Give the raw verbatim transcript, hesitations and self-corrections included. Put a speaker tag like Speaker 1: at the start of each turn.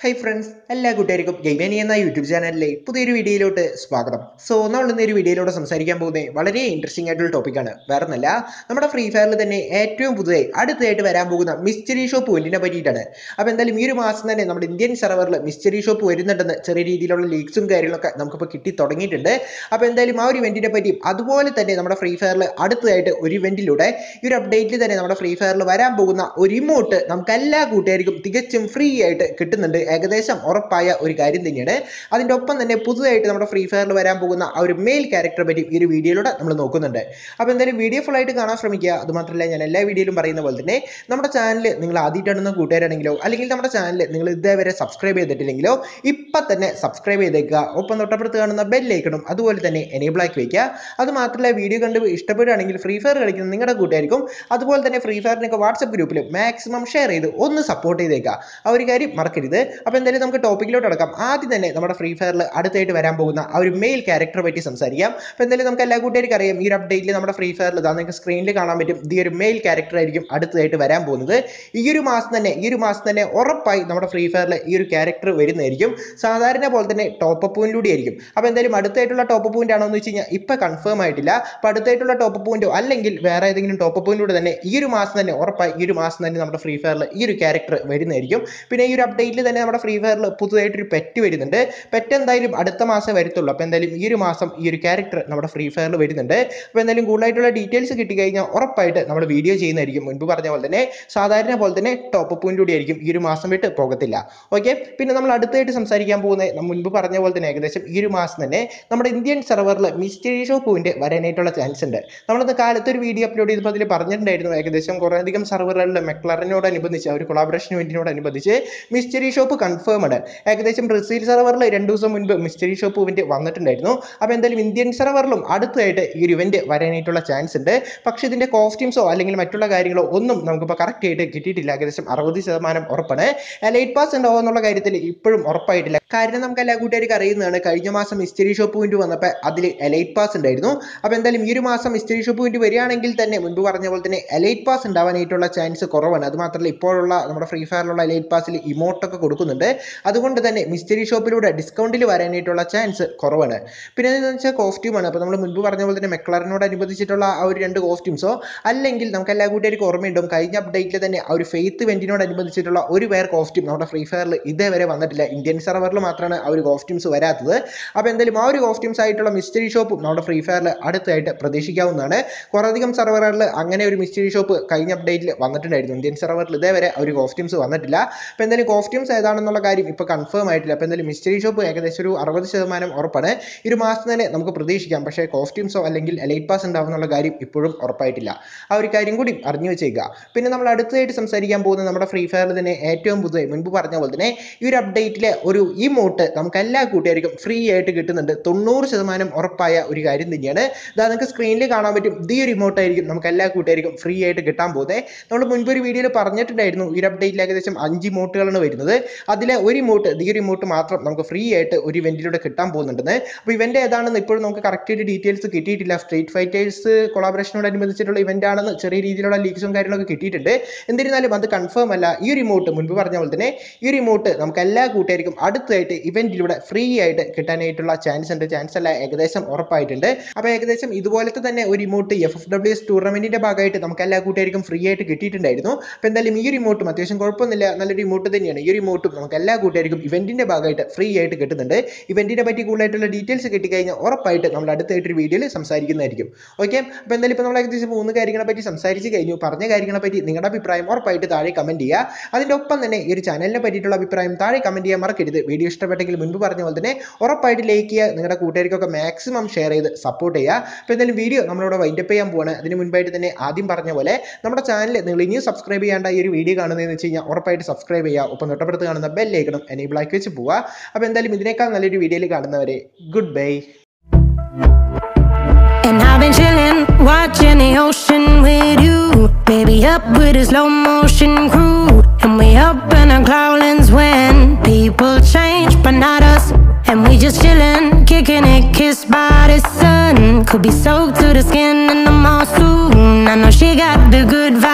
Speaker 1: Hi friends, എല്ലാ കൂട്ടുകാർക്കും Gamemania എന്ന യൂട്യൂബ് ചാനലിലെ പുതിയൊരു വീഡിയോയിലോട്ട് സ്വാഗതം. സോ നമ്മൾ ഇന്ന് ഒരു വീഡിയോയിലൂടെ സംസാരിക്കാൻ പോകുന്നത് വളരെ ഇൻട്രസ്റ്റിംഗ് ആയിട്ടുള്ള ടോപ്പിക്കാണ്. വേറെ ഒന്നല്ല, നമ്മുടെ ഫ്രീ ഫയറിൽ തന്നെ ഏറ്റവും പുതുതായി അടുത്തതായിട്ട് വരാൻ പോകുന്ന മിസ്റ്ററി ഷോപ്പ് വെല്ലിനെ പറ്റിയിട്ടാണ്. അപ്പോൾ എന്തായാലും ഈ ഒരു മാസം തന്നെ നമ്മുടെ ഇന്ത്യൻ സെർവറിൽ മിസ്റ്ററി ഷോപ്പ് വരുന്നുണ്ടെന്ന് ചെറിയ രീതിയിലുള്ള ലീക്സും കാര്യങ്ങളൊക്കെ നമുക്കിപ്പോൾ കിട്ടി തുടങ്ങിയിട്ടുണ്ട്. അപ്പോൾ എന്തായാലും ആ ഒരു ഇവന്റിനെ പറ്റിയും അതുപോലെ തന്നെ നമ്മുടെ ഫ്രീ ഫയറിൽ അടുത്തതായിട്ട് ഒരു ഇവന്റിലൂടെ ഈ ഒരു അപ്ഡേറ്റിൽ തന്നെ നമ്മുടെ ഫ്രീ ഫയറിൽ വരാൻ പോകുന്ന ഒരു ഇമോട്ട് നമുക്ക് എല്ലാ കൂട്ടുകാർക്കും തികച്ചും ഫ്രീ ആയിട്ട് കിട്ടുന്നുണ്ട്. ഏകദേശം ഉറപ്പായ ഒരു കാര്യം തന്നെയാണ്. അതിൻ്റെ ഒപ്പം തന്നെ പുതുതായിട്ട് നമ്മുടെ ഫ്രീ ഫയറിൽ വരാൻ പോകുന്ന ആ ഒരു മെയിൽ ക്യാരക്ടറെ പറ്റി ഈ ഒരു വീഡിയോയിലൂടെ നമ്മൾ നോക്കുന്നുണ്ട്. അപ്പോൾ എന്തായാലും വീഡിയോ ഫുൾ ആയിട്ട് കാണാൻ ശ്രമിക്കുക. അതുമാത്രമല്ല, ഞാൻ എല്ലാ വീഡിയോയിലും പറയുന്ന പോലെ തന്നെ നമ്മുടെ ചാനൽ നിങ്ങൾ ആദ്യമായിട്ടാണെന്ന് കൂട്ടുകാരാണെങ്കിലോ അല്ലെങ്കിൽ നമ്മുടെ ചാനൽ നിങ്ങൾ ഇതേവരെ സബ്സ്ക്രൈബ് ചെയ്തിട്ടില്ലെങ്കിലോ ഇപ്പം തന്നെ സബ്സ്ക്രൈബ് ചെയ്തേക്കുക. ഒപ്പം തൊട്ടപ്പുറത്ത് കാണുന്ന ബെല്ലൈക്കണും അതുപോലെ തന്നെ എനേബിൾ ആക്കി വയ്ക്കുക. അതുമാത്രമല്ല, വീഡിയോ കണ്ട് ഇഷ്ടപ്പെടുകയാണെങ്കിൽ ഫ്രീ ഫയർ കളിക്കുന്ന നിങ്ങളുടെ കൂട്ടുകാർക്കും അതുപോലെ തന്നെ ഫ്രീ ഫയറിനൊക്കെ വാട്സപ്പ് ഗ്രൂപ്പിൽ മാക്സിമം ഷെയർ ചെയ്ത് ഒന്ന് സപ്പോർട്ട് ചെയ്തേക്കുക. ആ ഒരു കാര്യം മറക്കരുത്. അപ്പോൾ എന്തായാലും നമുക്ക് ടോപ്പിക്കിലോട്ട് അടക്കാം. ആദ്യം തന്നെ നമ്മുടെ ഫ്രീ ഫയറിൽ അടുത്തായിട്ട് വരാൻ പോകുന്ന ആ ഒരു മെയിൽ ക്യാരക്ടറെ പറ്റി സംസാരിക്കാം. അപ്പോൾ എന്തായാലും നമുക്ക് എല്ലാ കൂട്ടുകാർക്കും അറിയാം, ഈ ഒരു അപ്ഡേറ്റിൽ നമ്മുടെ ഫ്രീ ഫയറിൽ ഇതാ നിങ്ങൾക്ക് സ്ക്രീനിൽ കാണാൻ പറ്റും, ഈ ഒരു മെയിൽ ക്യാരക്ടർ ആയിരിക്കും അടുത്തതായിട്ട് വരാൻ പോകുന്നത്. ഈ ഒരു മാസം തന്നെ ഈ ഒരു മാസം തന്നെ ഉറപ്പായി നമ്മുടെ ഫ്രീ ഫയറിൽ ഈ ഒരു ക്യാരക്ടർ വരുന്നതായിരിക്കും. സാധാരണ പോലെ തന്നെ ടോപ്പ് അപ്പിലൂടെ ആയിരിക്കും. അപ്പോൾ എന്തായാലും അടുത്തായിട്ടുള്ള ടോപ്പ് പോയിന്റ് ആണോ എന്ന് വെച്ച് കഴിഞ്ഞാൽ ഇപ്പം കൺഫേം ആയിട്ടില്ല. അപ്പോൾ അടുത്തായിട്ടുള്ള ടോപ്പ് പോയിന്റോ അല്ലെങ്കിൽ വേറെ ഏതെങ്കിലും ടോപ്പ് പോയിന്റിലൂടെ തന്നെ ഈ ഒരു മാസം തന്നെ ഉറപ്പായി ഈ ഒരു മാസം തന്നെ നമ്മുടെ ഫ്രീ ഫയറിൽ ഈ ഒരു ക്യാരക്ടർ വരുന്നതായിരിക്കും. പിന്നെ ഈ ഒരു അപ്ഡേറ്റിൽ തന്നെ നമ്മുടെ ഫ്രീ ഫയറിൽ പുതുതായിട്ടൊരു പെറ്റ് വരുന്നുണ്ട്. പെറ്റ് എന്തായാലും അടുത്ത മാസം വരത്തുള്ളൂ. അപ്പോൾ എന്തായാലും ഈ ഒരു മാസം ഈ ഒരു ക്യാരക്ടർ നമ്മുടെ ഫ്രീ ഫയറിൽ വരുന്നുണ്ട്. അപ്പോൾ എന്തായാലും കൂടുതലായിട്ടുള്ള ഡീറ്റെയിൽസ് കിട്ടിക്കഴിഞ്ഞാൽ ഉറപ്പായിട്ട് നമ്മൾ വീഡിയോ ചെയ്യുന്നതായിരിക്കും. മുൻപ് പറഞ്ഞ പോലെ തന്നെ സാധാരണ പോലെ തന്നെ ടോപ്പ് പോയിന്റിലൂടെ ആയിരിക്കും. ഈ ഒരു മാസം വിട്ട് പോകത്തില്ല. ഓക്കെ, പിന്നെ നമ്മൾ അടുത്തായിട്ട് സംസാരിക്കാൻ പോകുന്നത് മുൻപ് പറഞ്ഞ പോലെ തന്നെ ഏകദേശം ഈ ഒരു മാസം തന്നെ നമ്മുടെ ഇന്ത്യൻ സെർവറിൽ മിസ്റ്ററി ഷോപ്പിന്റെ വരാനായിട്ടുള്ള ചാൻസ് ഉണ്ട്. നമ്മളത് കാലത്ത് ഒരു വീഡിയോ അപ്ലോഡ് ചെയ്തപ്പോൾ അതിൽ പറഞ്ഞിട്ടുണ്ടായിരുന്നു, ഏകദേശം കുറേ അധികം സെർവറുകളിൽ മെക്ലറിനോടനുബന്ധിച്ച് ആ ഒരു കൊളാബറേഷൻ ഇവന്റിനോടനുബന്ധിച്ച് മിസ്റ്ററി ഷോപ്പ് കൺഫേം ആണ്. ഏകദേശം ബ്രസീൽ സെർവറിൽ രണ്ട് ദിവസം മുൻപ് മിസ്റ്ററി ഷോപ്പ് ഇവന്റ് വന്നിട്ടുണ്ടായിരുന്നു. അപ്പോൾ എന്തായാലും ഇന്ത്യൻ സെർവറിലും അടുത്തായിട്ട് ഈ ഒരു ഇവന്റ് വരാനായിട്ടുള്ള ചാൻസ് ഉണ്ട്. പക്ഷേ ഇതിന്റെ കോസ്റ്റ്യൂംസോ അല്ലെങ്കിൽ മറ്റുള്ള കാര്യങ്ങളോ ഒന്നും നമുക്കിപ്പോൾ കറക്റ്റ് ആയിട്ട് കിട്ടിയിട്ടില്ല. ഏകദേശം അറുപത് ശതമാനം ഉറപ്പാണ്. ലൈറ്റ് പാസ് ഉണ്ടാവും എന്നുള്ള കാര്യത്തിൽ ഇപ്പോഴും ഉറപ്പായിട്ടില്ല. കാരണം നമുക്ക് എല്ലാ കൂട്ടുകാർക്ക് അറിയുന്നതാണ്, കഴിഞ്ഞ മാസം മിസ്റ്ററി ഷോപ്പ് ഇവന്റ് വന്നപ്പോൾ അതിൽ എലൈറ്റ് പാസ് ഉണ്ടായിരുന്നു. അപ്പോൾ എന്തായാലും ഈ ഒരു മാസം മിസ്റ്ററി ഷോപ്പ് ഇവന്റ് വരികയാണെങ്കിൽ തന്നെ മുൻപ് പറഞ്ഞ പോലെ തന്നെ എലൈറ്റ് പാസ് ഉണ്ടാവാനായിട്ടുള്ള ചാൻസ് കുറവാണ്. അതുമാത്രമല്ല, ഇപ്പോഴുള്ള നമ്മുടെ ഫ്രീ ഫയറിലുള്ള എലൈറ്റ് പാസിൽ ഇമോട്ടൊക്കെ കൊടുക്കുന്നുണ്ട്. അതുകൊണ്ട് തന്നെ മിസ്റ്ററി ഷോപ്പിലൂടെ ഡിസ്കൗണ്ടിൽ വരാനായിട്ടുള്ള ചാൻസ് കുറവാണ്. പിന്നെ എന്ന് വെച്ചാൽ കോസ്റ്റ്യൂമാണ്. അപ്പോൾ നമ്മൾ മുൻപ് പറഞ്ഞ പോലെ തന്നെ മെക്ലറിനോട് അനുബന്ധിച്ചിട്ടുള്ള ആ ഒരു രണ്ട് കോസ്റ്റ്യൂംസോ അല്ലെങ്കിൽ നമുക്ക് എല്ലാ കൂട്ടുകാർക്കും ഓർമ്മയുണ്ടാവും, കഴിഞ്ഞ അപ്ഡേറ്റിൽ തന്നെ ആ ഒരു ഫെയ്ത്ത് ഇവന്റിനോട് അനുബന്ധിച്ചിട്ടുള്ള ഒരു വേറെ കോസ്റ്റ്യൂം നമ്മുടെ ഫ്രീ ഫയറിൽ ഇതേവരെ വന്നിട്ടില്ല. ഇന്ത്യൻ സെർവറിൽ മാത്രമാണ് ആ ഒരു കോസ്റ്റ്യൂംസ് വരാത്തത്. അപ്പോൾ എന്തായാലും ആ ഒരു കോസ്റ്റ്യൂംസ് ആയിട്ടുള്ള മിസ്റ്ററി ഷോപ്പും നമ്മുടെ ഫ്രീ ഫയറിൽ അടുത്തായിട്ട് പ്രതീക്ഷിക്കാവുന്നതാണ്. കുറേയധികം സെർവറുകളിൽ അങ്ങനെ ഒരു മിസ്റ്ററി ഷോപ്പ് കഴിഞ്ഞ അപ്ഡേറ്റിൽ വന്നിട്ടുണ്ടായിരുന്നു. ഇന്ത്യൻ സെർവറിൽ ഇതേവരെ ആ ഒരു കോസ്റ്റ്യൂംസ് വന്നിട്ടില്ല. അപ്പോൾ എന്തായാലും കോസ്റ്റ്യൂംസ് ഏതാണെന്നുള്ള കാര്യം ഇപ്പോൾ കൺഫേം ആയിട്ടില്ല. അപ്പോൾ എന്തായാലും മിസ്റ്ററി ഷോപ്പ് ഏകദേശം ഒരു അറുപത് ശതമാനം ഉറപ്പാണ്. ഈ ഒരു മാസം തന്നെ നമുക്ക് പ്രതീക്ഷിക്കാം. പക്ഷേ കോസ്റ്റ്യൂംസോ അല്ലെങ്കിൽ എലൈറ്റ് പാസ് ഉണ്ടാവുന്നുള്ള കാര്യം ഇപ്പോഴും ഉറപ്പായിട്ടില്ല. ആ ഒരു കാര്യം കൂടി അറിഞ്ഞു വെച്ചേക്കുക. പിന്നെ നമ്മൾ അടുത്തതായിട്ട് സംസാരിക്കാൻ പോകുന്നത് നമ്മുടെ ഫ്രീ ഫയറിൽ തന്നെ ഏറ്റവും പുതുതായി മുൻപ് പറഞ്ഞ പോലെ തന്നെ ഈ ഒരു അപ്ഡേറ്റിലെ ഒരു ഇമോട്ട് നമുക്ക് എല്ലാ കൂട്ടുകാർക്കും ഫ്രീ ആയിട്ട് കിട്ടുന്നുണ്ട്. തൊണ്ണൂറ് ശതമാനം ഉറപ്പായ ഒരു കാര്യം തന്നെയാണ്. ഇതാ നിങ്ങൾക്ക് സ്ക്രീനിൽ കാണാൻ പറ്റും, ഈ ഒരു ഇമോട്ട് ആയിരിക്കും നമുക്ക് എല്ലാ കൂട്ടുകാർക്കും ഫ്രീ ആയിട്ട് കിട്ടാൻ പോകുന്നത്. നമ്മൾ മുൻപ് ഒരു വീഡിയോയിൽ പറഞ്ഞിട്ടുണ്ടായിരുന്നു, ഈ ഒരു അപ്ഡേറ്റിൽ ഏകദേശം അഞ്ച് ഇമോട്ടുകളാണ് വരുന്നത്. അതിലെ ഒരു ഇമോട്ട് ഈ ഒരു ഇമോട്ട് മാത്രം നമുക്ക് ഫ്രീ ആയിട്ട് ഒരു ഇവന്റിലൂടെ കിട്ടാൻ പോകുന്നുണ്ടെന്ന്. അപ്പോൾ ഇവന്റ് ഏതാണെന്ന് ഇപ്പോഴും നമുക്ക് കറക്റ്റ് ആയിട്ട് ഡീറ്റെയിൽസ് കിട്ടിയിട്ടില്ല. സ്ട്രീറ്റ് ഫൈറ്റേഴ്സ് കൊളാബറേഷനോടനുബന്ധിച്ചിട്ടുള്ള ഇവന്റ് ആണെന്ന് ചെറിയ രീതിയിലുള്ള ലീക്സും കാര്യങ്ങളൊക്കെ കിട്ടിയിട്ടുണ്ട്. എന്നിരുന്നാലും അത് കൺഫേം അല്ല. ഈ ഒരു ഇമോട്ട് മുൻപ് പറഞ്ഞ പോലെ തന്നെ ഈ ഒരു ഇമോട്ട് നമുക്ക് എല്ലാ കൂട്ടുകാർക്കും അടുത്തായിട്ട് ഇവന്റിലൂടെ ഫ്രീ ആയിട്ട് കിട്ടാനായിട്ടുള്ള ചാൻസ് ഉണ്ട്. ചാൻസ് അല്ല, ഏകദേശം ഉറപ്പായിട്ടുണ്ട്. അപ്പോൾ ഏകദേശം ഇതുപോലത്തെ തന്നെ ഒരു emote F F W S ടൂർണമെന്റിന്റെ ഭാഗമായിട്ട് നമുക്ക് എല്ലാ കൂട്ടുകാർക്കും ഫ്രീ ആയിട്ട് കിട്ടിയിട്ടുണ്ടായിരുന്നു. അപ്പോൾ എന്തായാലും ഈ ഒരു ഇമോട്ടും അത്യാവശ്യം കുഴപ്പമൊന്നുമില്ല, നല്ലൊരു ഇമോട്ട് തന്നെയാണ്. ഈ ഒരു ഇമോട്ടും നമുക്ക് എല്ലാ കൂട്ടുകാർക്കും ഇവന്റിന്റെ ഭാഗമായിട്ട് ഫ്രീ ആയിട്ട് കിട്ടുന്നുണ്ട്. ഇവന്റിനെ പറ്റി കൂടുതലായിട്ടുള്ള ഡീറ്റെയിൽസ് കിട്ടിക്കഴിഞ്ഞാൽ ഉറപ്പായിട്ട് നമ്മൾ അടുത്തായിട്ടൊരു വീഡിയോയിൽ സംസാരിക്കുന്നതായിരിക്കും. ഓക്കെ, അപ്പോൾ എന്തായാലും ഇപ്പോൾ നമ്മൾ ഏകദേശം മൂന്ന് കാര്യങ്ങളെ പറ്റി സംസാരിച്ച് കഴിഞ്ഞു. പറഞ്ഞ കാര്യങ്ങളെ പറ്റി നിങ്ങളുടെ അഭിപ്രായം ഉറപ്പായിട്ട് താഴെ കമന്റ് ചെയ്യുക. അതിൻ്റെ ഒപ്പം തന്നെ ഈ ഒരു ചാനലിനെ പറ്റിയിട്ടുള്ള അഭിപ്രായം താഴെ കമന്റ് ചെയ്യാൻ മറക്കരുത്. വീഡിയോ ഇഷ്ടപ്പെട്ടെങ്കിൽ മുൻപ് പറഞ്ഞ പോലെ തന്നെ ഉറപ്പായിട്ട് ലൈക്ക് ചെയ്യുക. നിങ്ങളുടെ കൂട്ടുകാർക്കൊക്കെ മാക്സിമം ഷെയർ ചെയ്ത് സപ്പോർട്ട് ചെയ്യുക. അപ്പോൾ എന്തായാലും വീഡിയോ നമ്മളിവിടെ വൈൻഡപ്പ് ചെയ്യാൻ പോവാണ്. അതിന് മുൻപായിട്ട് തന്നെ ആദ്യം പറഞ്ഞ പോലെ നമ്മുടെ ചാനൽ നിങ്ങൾ ഇനിയും സബ്സ്ക്രൈബ് ചെയ്യാണ്ട ഈ ഒരു വീഡിയോ കാണുന്നതെന്ന് വെച്ച് കഴിഞ്ഞാൽ ഉറപ്പായിട്ട് സബ്സ്ക്രൈബ് ചെയ്യുക. ഒപ്പം തൊട്ടപ്പുറത്ത് കാണുന്ന ബെല്ലൈക്കണും എനേബിൾ ആക്കി വെച്ച് പോവുക. അപ്പോൾ എന്തായാലും ഇതിനേക്കാൾ നല്ലൊരു വീഡിയോയിൽ കാണുന്നവരെ goodbye.
Speaker 2: And I've been chillin', watching the ocean with you, baby, up with a slow motion crew. And we up in our cloudlands when people change, but not us. And we just chillin', kicking it, kissed by the sun. Could be soaked to the skin in the mall soon. I know she got the good vibe.